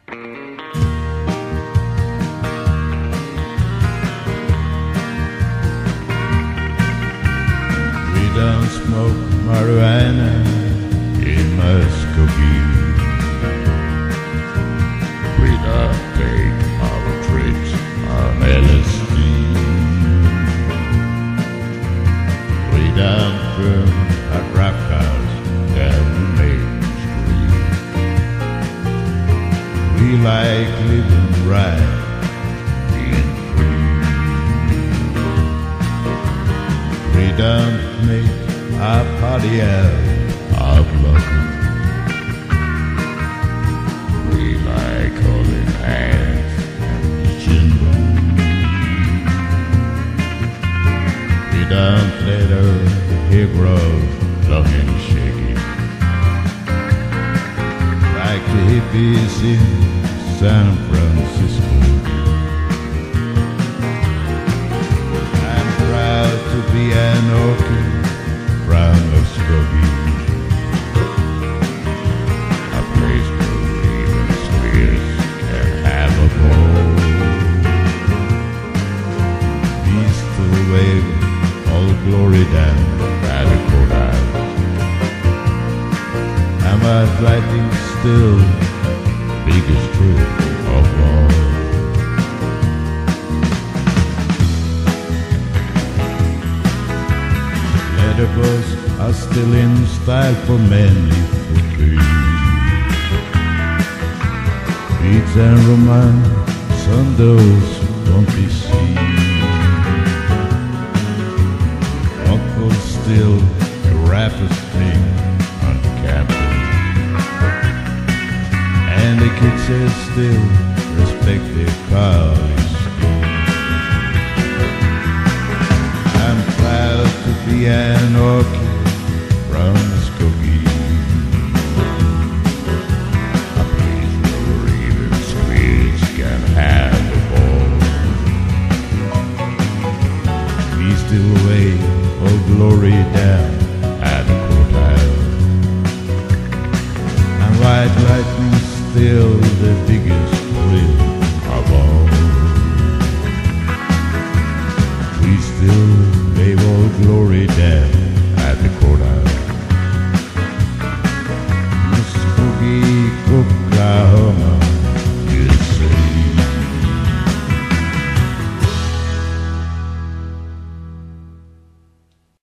We don't smoke marijuana in Muskogee. We don't take our trips on LSD. We don't burn a draft house down Main Street. We like living right, being free. We don't make a party out of love. We like holding hands and children. We don't let our hair grow long and shaggy like the hippies in San Francisco. I'm proud to be an orchid from Muskogee, a place where even squares can have a ball. East to wave all glory down by the courthouse. Am I fighting still? Biggest truth of all. Letterbox are still in style for manly footwear. Beats and romance on those who don't be seen. Uncle still the rappers thing on campus, and the kids still respect their college school. I'm proud to be an orchid from